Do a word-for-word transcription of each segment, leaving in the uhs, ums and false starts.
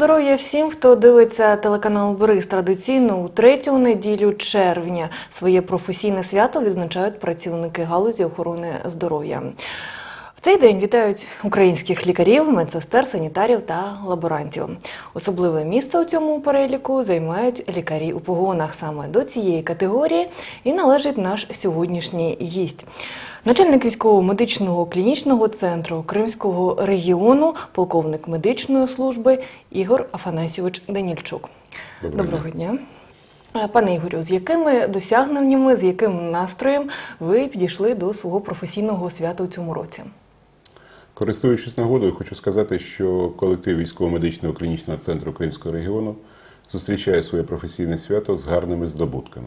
здоров'я всім, хто дивиться телеканал «Бриз». Традиційно у третю неділю червня своє професійне свято відзначають працівники галузі охорони здоров'я. В цей день вітають українських лікарів, медсестер, санітарів та лаборантів. Особливе місце у цьому переліку займають лікарі у погонах. Саме до цієї категорії і належить наш сьогоднішній гість. Начальник військово-медичного клінічного центру Кримського регіону, полковник медичної служби Ігор Афанасійович Данільчук. Доброго, Доброго дня. Пане Ігорю, з якими досягненнями, з яким настроєм ви підійшли до свого професійного свята у цьому році? Користуючись нагодою, хочу сказати, що колектив військово-медичного клінічного центру Кримського регіону зустрічає своє професійне свято з гарними здобутками.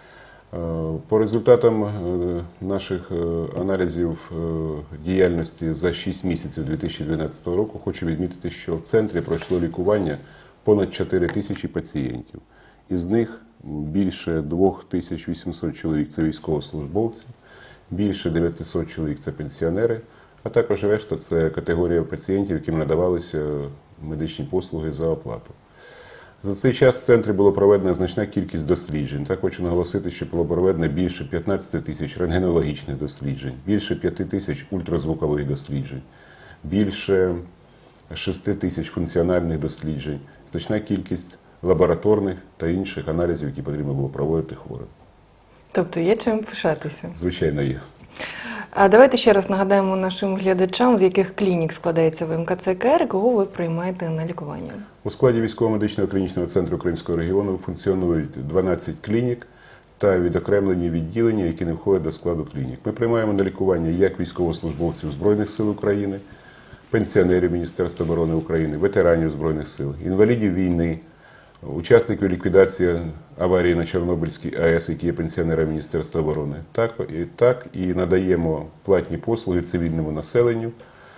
По результатам наших аналізів діяльності за шість місяців дві тисячі дванадцятого року хочу відмітити, що в центрі пройшло лікування понад чотири тисячі пацієнтів. Із них більше двох тисяч вісімсот чоловік – це військовослужбовці, більше дев'ятисот чоловік – це пенсіонери, а також решта – це категорія пацієнтів, яким надавалися медичні послуги за оплату. За цей час в центрі було проведена значна кількість досліджень. Так хочу наголосити, що було проведено більше п'ятнадцяти тисяч рентгенологічних досліджень, більше п'яти тисяч ультразвукових досліджень, більше шести тисяч функціональних досліджень, значна кількість лабораторних та інших аналізів, які потрібно було проводити хворим. Тобто є чим пишатися? Звичайно, є. А давайте ще раз нагадаємо нашим глядачам, з яких клінік складається В М К Ц К Р і кого ви приймаєте на лікування. У складі військово-медичного клінічного центру Кримського регіону функціонують дванадцять клінік та відокремлені відділення, які не входять до складу клінік. Ми приймаємо на лікування як військовослужбовців Збройних сил України, пенсіонерів Міністерства оборони України, ветеранів Збройних сил, інвалідів війни, учасників ліквідації аварії на Чорнобильській А Е С, які є пенсіонерами Міністерства оборони. Так і, так і надаємо платні послуги цивільному населенню,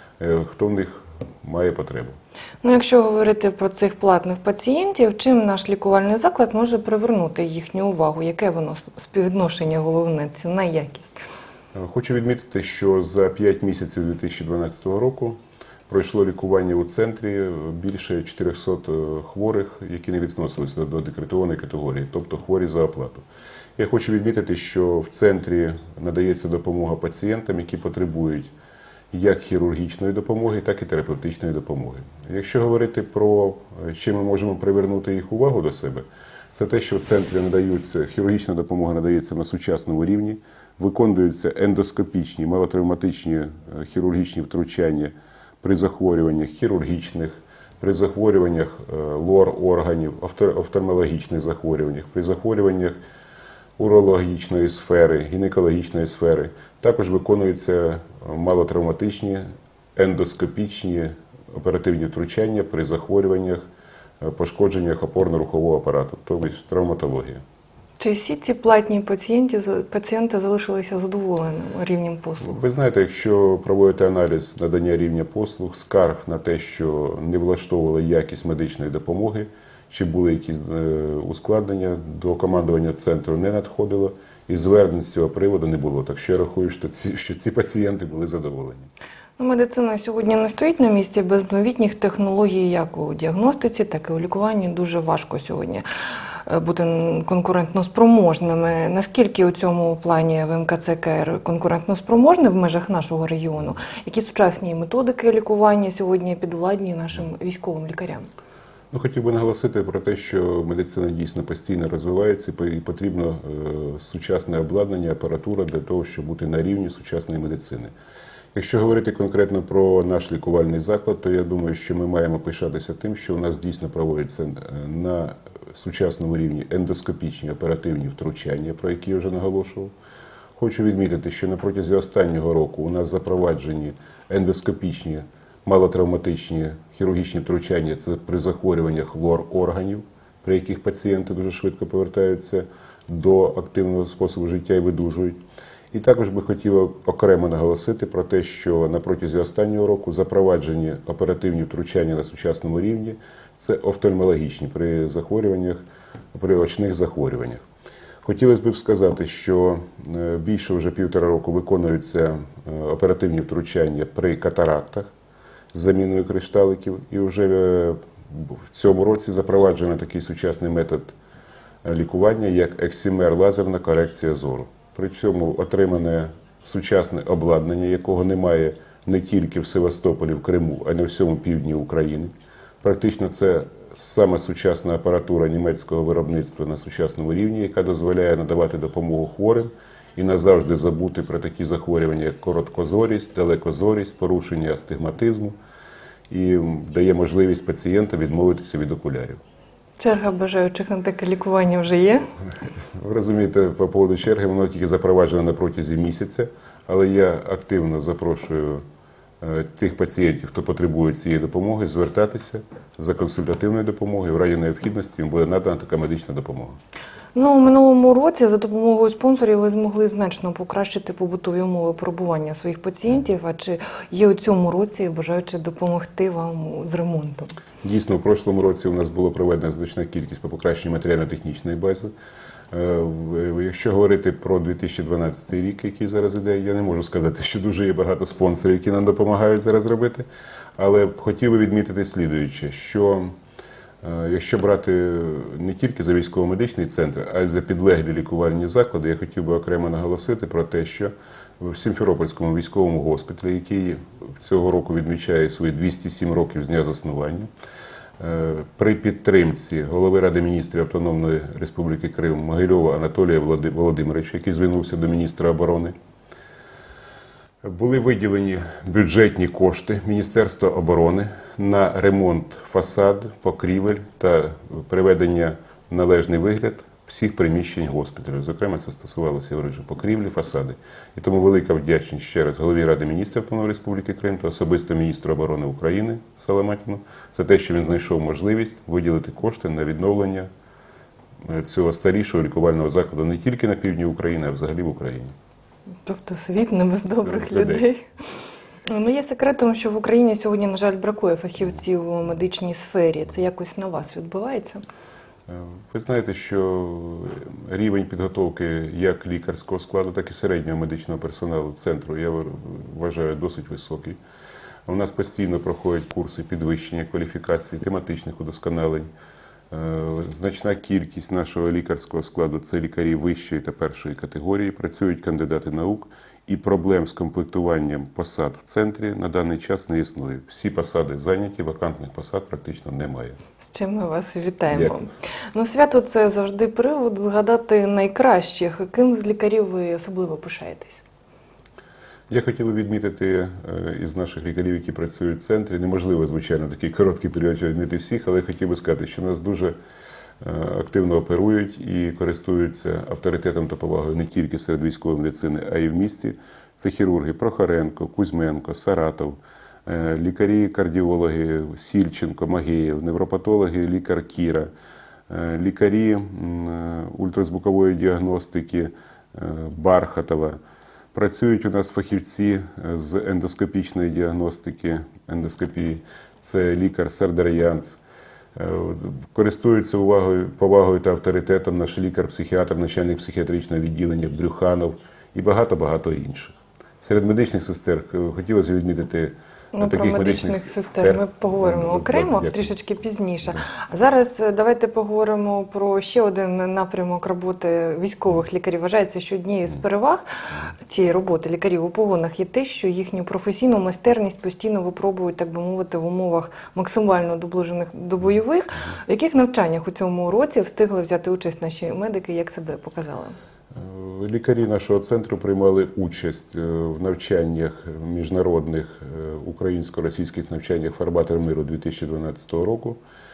хто в них має потребу. Ну, якщо говорити про цих платних пацієнтів, чим наш лікувальний заклад може привернути їхню увагу? Яке воно співвідношення головне, ціна і якість? Хочу відмітити, що за п'ять місяців дві тисячі дванадцятого року пройшло лікування у центрі більше чотирьохсот хворих, які не відносилися до декретованої категорії, тобто хворі за оплату. Я хочу відмітити, що в центрі надається допомога пацієнтам, які потребують як хірургічної допомоги, так і терапевтичної допомоги. Якщо говорити про, чим ми можемо привернути їх увагу до себе, це те, що в центрі надаються, хірургічна допомога надається на сучасному рівні, виконуються ендоскопічні, малотравматичні хірургічні втручання при захворюваннях хірургічних, при захворюваннях лор-органів, офтальмологічних захворюваннях, при захворюваннях урологічної сфери, гінекологічної сфери. Також виконуються малотравматичні, ендоскопічні оперативні втручання при захворюваннях, пошкодженнях опорно-рухового апарату, тобто травматологія. Чи всі ці платні пацієнти, пацієнти залишилися задоволеними рівнем послуг? Ви знаєте, якщо проводити аналіз надання рівня послуг, скарг на те, що не влаштовувала якість медичної допомоги, чи були якісь ускладнення, до командування центру не надходило, і звернень з цього приводу не було. Так що я рахую, що ці, що ці пацієнти були задоволені. Медицина сьогодні не стоїть на місці. Без новітніх технологій як у діагностиці, так і у лікуванні дуже важко сьогодні бути конкурентноспроможними. Наскільки у цьому плані В М К Ц К Р конкурентноспроможний в межах нашого регіону? Які сучасні методики лікування сьогодні підвладні нашим військовим лікарям? Ну, хотів би наголосити про те, що медицина дійсно постійно розвивається і потрібно е, сучасне обладнання, апаратура для того, щоб бути на рівні сучасної медицини. Якщо говорити конкретно про наш лікувальний заклад, то я думаю, що ми маємо пишатися тим, що у нас дійсно проводяться на сучасному рівні ендоскопічні оперативні втручання, про які я вже наголошував. Хочу відмітити, що на протязі останнього року у нас запроваджені ендоскопічні малотравматичні хірургічні втручання, це при захворюваннях лор-органів, при яких пацієнти дуже швидко повертаються до активного способу життя і видужують. І також би хотів окремо наголосити про те, що на протязі останнього року запроваджені оперативні втручання на сучасному рівні – це офтальмологічні при захворюваннях, при очних захворюваннях. Хотілося б сказати, що більше вже півтора року виконуються оперативні втручання при катарактах з заміною кришталиків, і вже в цьому році запроваджено такий сучасний метод лікування, як ексімер, лазерна корекція зору. Причому отримане сучасне обладнання, якого немає не тільки в Севастополі, в Криму, а й на всьому півдні України. Практично це саме сучасна апаратура німецького виробництва на сучасному рівні, яка дозволяє надавати допомогу хворим і назавжди забути про такі захворювання, як короткозорість, далекозорість, порушення астигматизму, і дає можливість пацієнта відмовитися від окулярів. Черга бажаючих на таке лікування вже є? Ви розумієте, по поводу черги, воно тільки запроваджено на протязі місяця, але я активно запрошую тих пацієнтів, хто потребує цієї допомоги, звертатися за консультативною допомогою. В разі необхідності їм буде надана така медична допомога. Ну, у минулому році за допомогою спонсорів ви змогли значно покращити побутові умови перебування своїх пацієнтів. А чи є у цьому році бажаючи допомогти вам з ремонтом? Дійсно, в прошлому році у нас було проведена значна кількість по покращенню матеріально-технічної бази. Якщо говорити про дві тисячі дванадцятий рік, який зараз іде, я не можу сказати, що дуже є багато спонсорів, які нам допомагають зараз робити. Але хотів би відмітити слідуюче, що якщо брати не тільки за військово-медичний центр, а й за підлеглі лікувальні заклади, я хотів би окремо наголосити про те, що в Сімферопольському військовому госпіталі, який цього року відмічає свої двісті сім років з дня заснування, при підтримці голови Ради міністрів Автономної Республіки Крим Могильова Анатолія Володимировича, який звернувся до міністра оборони, були виділені бюджетні кошти Міністерства оборони на ремонт фасад, покрівель та приведення в належний вигляд всіх приміщень госпіталю. Зокрема, це стосувалося, я говорю, покрівлі, фасади. І тому велика вдячність ще раз голові Ради міністрів Автономної Республіки Крим та особисто міністру оборони України Саламатіну за те, що він знайшов можливість виділити кошти на відновлення цього старішого лікувального закладу не тільки на півдні України, а взагалі в Україні. Тобто світ не без добрих людей. людей. Ну, є секретом, що в Україні сьогодні, на жаль, бракує фахівців у медичній сфері. Це якось на вас відбувається? Ви знаєте, що рівень підготовки як лікарського складу, так і середнього медичного персоналу центру, я вважаю, досить високий. У нас постійно проходять курси підвищення кваліфікації, тематичних удосконалень. Значна кількість нашого лікарського складу – це лікарі вищої та першої категорії, працюють кандидати наук, і проблем з комплектуванням посад в центрі на даний час не існує. Всі посади зайняті, вакантних посад практично немає. З чим ми вас і вітаємо. Дякую. Ну, свято – це завжди привод згадати найкращих. Ким з лікарів ви особливо пишаєтесь? Я хотів би відмітити із наших лікарів, які працюють в центрі, неможливо, звичайно, такий короткий період відмітити всіх, але я хотів би сказати, що нас дуже активно оперують і користуються авторитетом та повагою не тільки серед військової медицини, а й в місті. Це хірурги Прохоренко, Кузьменко, Саратов, лікарі-кардіологи Сільченко, Магеєв, невропатологи, лікар Кіра, лікарі ультразвукової діагностики Бархатова. Працюють у нас фахівці з ендоскопічної діагностики, ендоскопії, це лікар Сардар'янц. Користуються увагою, повагою та авторитетом наш лікар-психіатр, начальник психіатричного відділення Брюханов і багато-багато інших. Серед медичних сестер хотілося відмітити Ну, таких про медичних медичних сестер ми поговоримо Ну, окремо, дякую. трішечки пізніше. А зараз давайте поговоримо про ще один напрямок роботи військових лікарів. Вважається, що однією з переваг цієї роботи лікарів у погонах є те, що їхню професійну майстерність постійно випробують, так би мовити, в умовах максимально доближених до бойових. В яких навчаннях у цьому році встигли взяти участь наші медики, як себе показали? Лікарі нашого центру приймали участь в навчаннях міжнародних українсько-російських навчаннях «Фарватер миру» дві тисячі дванадцятого року.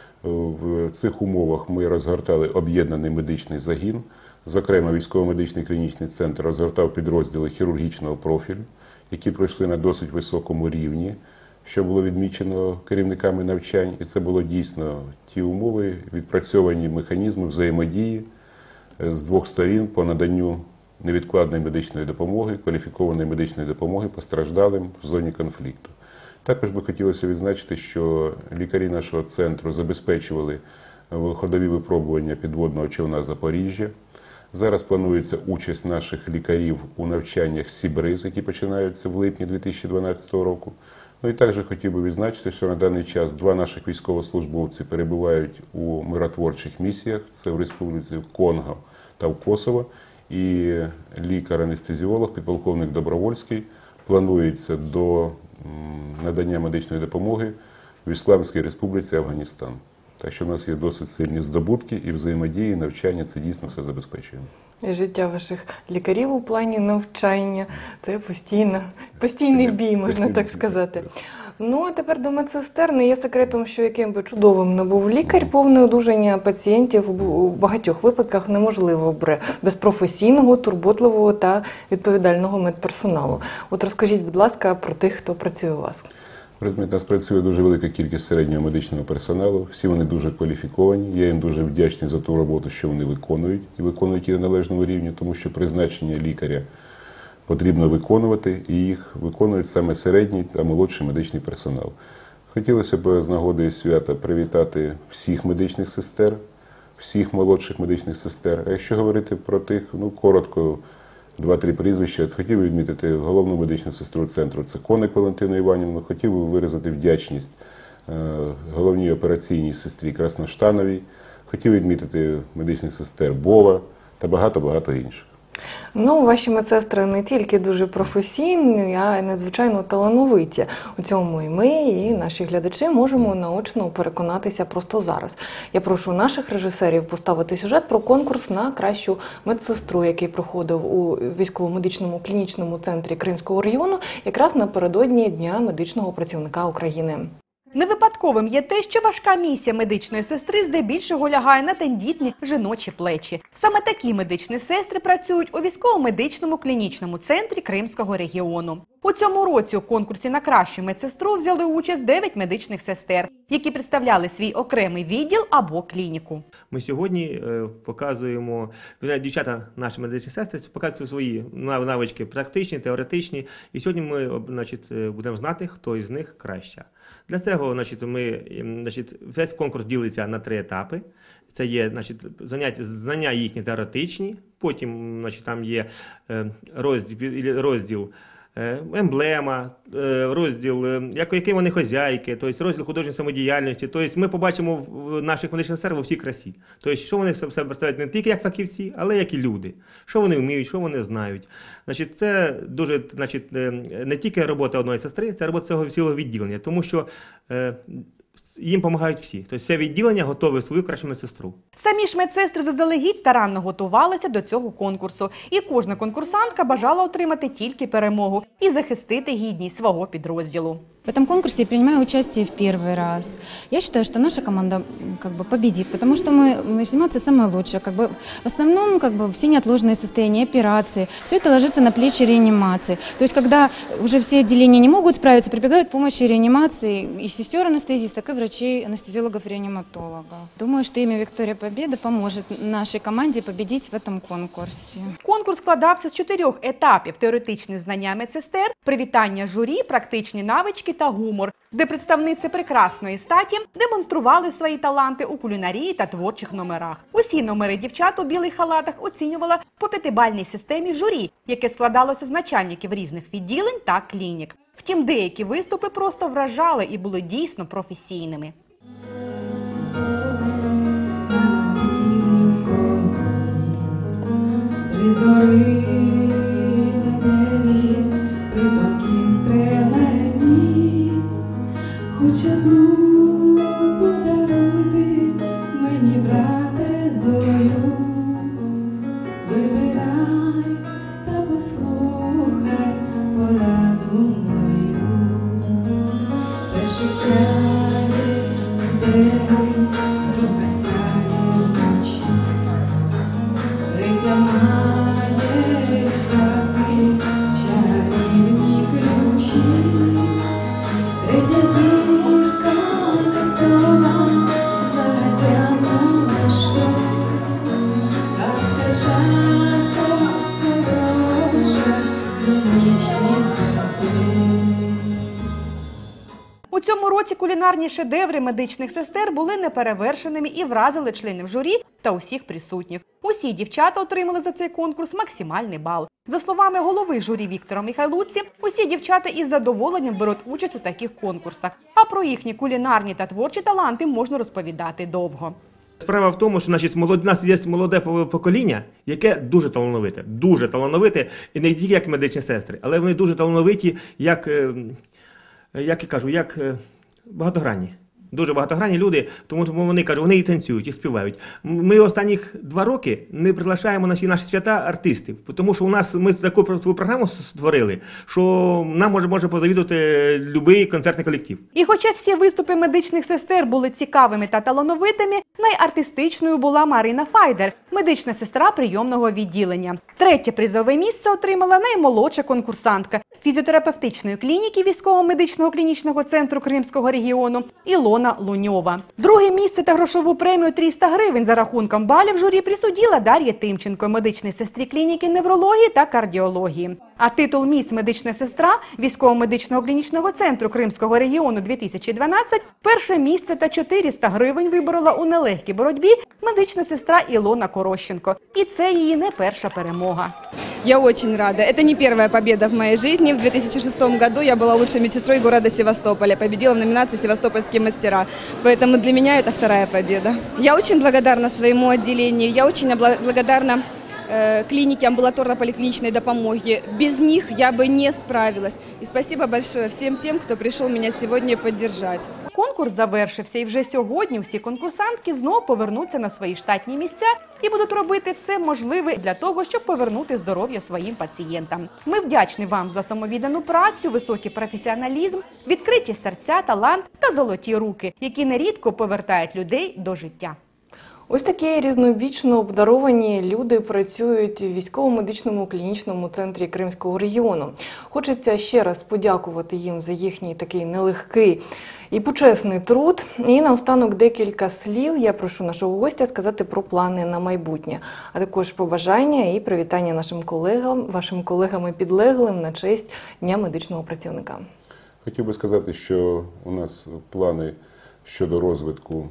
В цих умовах ми розгортали об'єднаний медичний загін. Зокрема, військово-медичний клінічний центр розгортав підрозділи хірургічного профілю, які пройшли на досить високому рівні, що було відмічено керівниками навчань. І це було дійсно ті умови, відпрацьовані механізми взаємодії з двох сторін по наданню невідкладної медичної допомоги, кваліфікованої медичної допомоги постраждалим в зоні конфлікту. Також би хотілося відзначити, що лікарі нашого центру забезпечували ходові випробування підводного човна «Запоріжжя». Зараз планується участь наших лікарів у навчаннях «Сібриз», які починаються в липні дві тисячі дванадцятого року. Ну і також хотів би відзначити, що на даний час два наших військовослужбовці перебувають у миротворчих місіях. Це в Республіці Конго та в Косово. І лікар-анестезіолог, підполковник Добровольський, планується до надання медичної допомоги в Ісламській Республіці Афганістан. Так що в нас є досить сильні здобутки і взаємодії, і навчання, це дійсно все забезпечуємо. Життя ваших лікарів у плані навчання – це постійно, постійний бій, можна так сказати. Ну, а тепер до медсестер. Не є секретом, що яким би чудовим не був лікар, повне одужання пацієнтів в багатьох випадках неможливо без професійного, турботливого та відповідального медперсоналу. От розкажіть, будь ласка, про тих, хто працює у вас. У нас працює дуже велика кількість середнього медичного персоналу, всі вони дуже кваліфіковані, я їм дуже вдячний за ту роботу, що вони виконують, і виконують її на належному рівні, тому що призначення лікаря потрібно виконувати, і їх виконують саме середній та молодший медичний персонал. Хотілося б з нагоди свята привітати всіх медичних сестер, всіх молодших медичних сестер. А якщо говорити про тих, ну, коротко, два-три прізвища, хотів би відмітити головну медичну сестру центру, це Коник Валентину Іванівну, хотів би виразити вдячність головній операційній сестрі Красноштановій, хотів відмітити медичних сестер Бова та багато-багато інших. Ну, ваші медсестри не тільки дуже професійні, а й надзвичайно талановиті. У цьому і ми, і наші глядачі можемо наочно переконатися просто зараз. Я прошу наших режисерів поставити сюжет про конкурс на кращу медсестру, який проходив у військово-медичному клінічному центрі Кримського регіону якраз напередодні Дня медичного працівника України. Невипадковим є те, що важка місія медичної сестри здебільшого лягає на тендітні жіночі плечі. Саме такі медичні сестри працюють у військово-медичному клінічному центрі Кримського регіону. У цьому році у конкурсі на кращу медсестру взяли участь дев'ять медичних сестер, які представляли свій окремий відділ або клініку. Ми сьогодні показуємо, дівчата, наші медичні сестри, показують свої навички практичні, теоретичні. І сьогодні ми, значить, будемо знати, хто із них краща. Для цього, значить, ми, значить, весь конкурс ділиться на три етапи. Це є, значить, заняття, знання їхні теоретичні, потім, значить, там є розділ, розділ емблема, розділ, які вони хозяйки, тобто розділ художньої самодіяльності. Тобто ми побачимо в наших медичних сестер у всій красі. Тобто, що вони себе представляють не тільки як фахівці, але як і люди. Що вони вміють, що вони знають. Значить, це дуже, значить, не тільки робота одної сестри, це робота цього цілого відділення, тому що їм допомагають всі. Тобто все відділення готове свою кращу медсестру. Самі ж медсестри заздалегідь старанно готувалися до цього конкурсу. І кожна конкурсантка бажала отримати тільки перемогу і захистити гідність свого підрозділу. В этом конкурсе я принимаю участие в первый раз. Я считаю, что наша команда как бы победит, потому что мы, мы занимаемся самое лучшее. Как бы, в основном как бы, все неотложные состояния, операции, все это ложится на плечи реанимации. То есть, когда уже все отделения не могут справиться, прибегают к помощи реанимации и сестер-анестезистов, так и врачей-анестезиологов-реаниматологов. Думаю, что имя Виктория Победа поможет нашей команде победить в этом конкурсе. Конкурс складався з чотирьох етапів: теоретичні знання медсестер, привітання журі, практичні навички та гумор, де представниці прекрасної статі демонстрували свої таланти у кулінарії та творчих номерах. Усі номери дівчат у білих халатах оцінювала по п'ятибальній системі журі, яке складалося з начальників різних відділень та клінік. Втім, деякі виступи просто вражали і були дійсно професійними. Хоч одну подаруйте мені, брате, зорю, вибирай та послухай пораду мою. Перший сяє день, друга сяє вночі, третя має казки, чарівні ключі, третя зірка казкова затягнула ще, казка щастя хороша, вічні завжди. У цьому році кулінарні шедеври медичних сестер були неперевершеними і вразили членів журі та усіх присутніх. Усі дівчата отримали за цей конкурс максимальний бал. За словами голови журі Віктора Михайлуці, усі дівчата із задоволенням беруть участь у таких конкурсах. А про їхні кулінарні та творчі таланти можна розповідати довго. Справа в тому, що значить, молод... у нас є молоде покоління, яке дуже талановите, дуже талановите, і не тільки як медичні сестри, але вони дуже талановиті, як, як я кажу, як багатогранні. Дуже багатогранні люди, тому вони кажуть, вони і танцюють, і співають. Ми останніх два роки не приглашаємо на всі наші свята артистів, тому що у нас ми таку програму створили, що нам може, може позавідувати будь-який концертний колектив. І хоча всі виступи медичних сестер були цікавими та талановитими, найартистичною була Марина Файдер, медична сестра прийомного відділення. Третє призове місце отримала наймолодша конкурсантка фізіотерапевтичної клініки військово-медичного клінічного центру Кримського регіону Ілона Луньова. Друге місце та грошову премію триста гривень за рахунком балів журі присудила Дар'я Тимченко, медичній сестрі клініки неврології та кардіології. А титул «Міс медична сестра» військово-медичного клінічного центру Кримського регіону дві тисячі дванадцять перше місце та чотириста гривень виборола у нелегкій боротьбі медична сестра Ілона Корощенко. І це її не перша перемога. Я очень рада. Это не первая победа в моей жизни. В две тысячи шестом году я была лучшей медсестрой города Севастополя. Победила в номинации «Севастопольские мастера». Поэтому для меня это вторая победа. Я очень благодарна своему отделению. Я очень благодарна э, клинике амбулаторно-поликлиничной допомоги. Без них я бы не справилась. И спасибо большое всем тем, кто пришел меня сегодня поддержать. Конкурс завершився, і вже сьогодні всі конкурсантки знову повернуться на свої штатні місця і будуть робити все можливе для того, щоб повернути здоров'я своїм пацієнтам. Ми вдячні вам за самовіддану працю, високий професіоналізм, відкриті серця, талант та золоті руки, які нерідко повертають людей до життя. Ось такі різнобічно обдаровані люди працюють у військово-медичному клінічному центрі Кримського регіону. Хочеться ще раз подякувати їм за їхній такий нелегкий і почесний труд. І наостанок декілька слів я прошу нашого гостя сказати про плани на майбутнє, а також побажання і привітання нашим колегам, вашим колегам і підлеглим на честь Дня медичного працівника. Хотів би сказати, що у нас плани щодо розвитку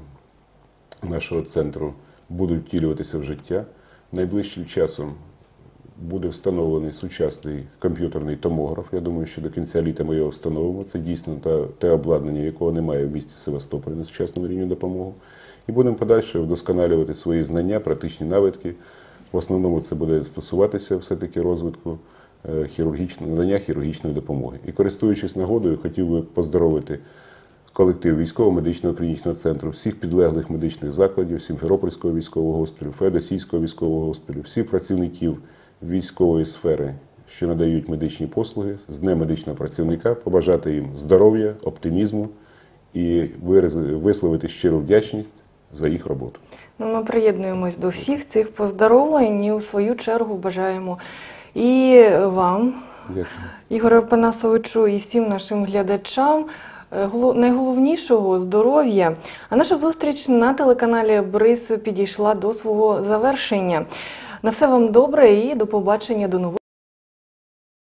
нашого центру будуть втілюватися в життя. Найближчим часом буде встановлений сучасний комп'ютерний томограф. Я думаю, що до кінця літа ми його встановимо. Це дійсно те обладнання, якого немає в місті Севастополі на сучасному рівні допомоги. І будемо подальше вдосконалювати свої знання, практичні навички. В основному це буде стосуватися все-таки розвитку хірургічного, надання хірургічної допомоги. І користуючись нагодою, хотів би поздоровити колектив військово-медичного клінічного центру, всіх підлеглих медичних закладів, Сімферопольського військового госпіталю, Феодосійського військового госпіталю, всіх працівників військової сфери, що надають медичні послуги, з Днем медичного працівника, побажати їм здоров'я, оптимізму і висловити щиру вдячність за їх роботу. Ну, ми приєднуємось до всіх цих поздоровлень і у свою чергу бажаємо і вам, Дякую. Ігоре Панасовичу, і всім нашим глядачам найголовнішого – здоров'я. А наша зустріч на телеканалі «Бриз» підійшла до свого завершення. На все вам добре і до побачення, до нових